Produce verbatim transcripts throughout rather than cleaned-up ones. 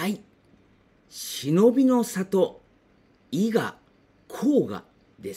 はい。忍びの里、伊賀甲賀です。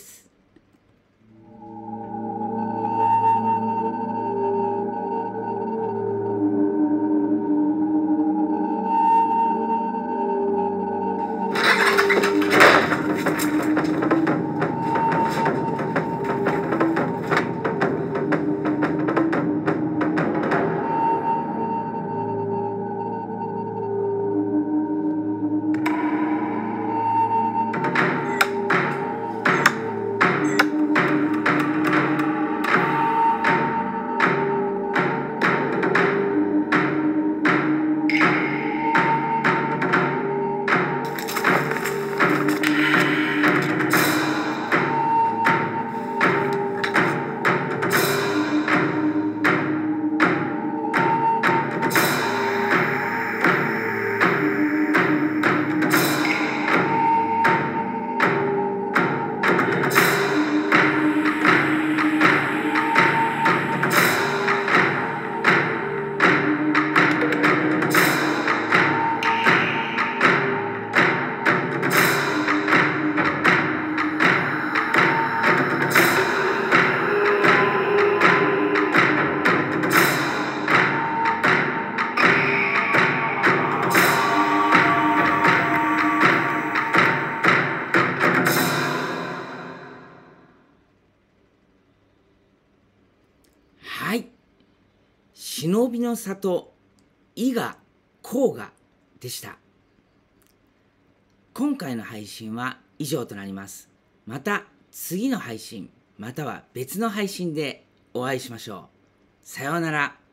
はい。忍びの里、伊賀甲賀でした。今回の配信は以上となります。また次の配信、または別の配信でお会いしましょう。さようなら。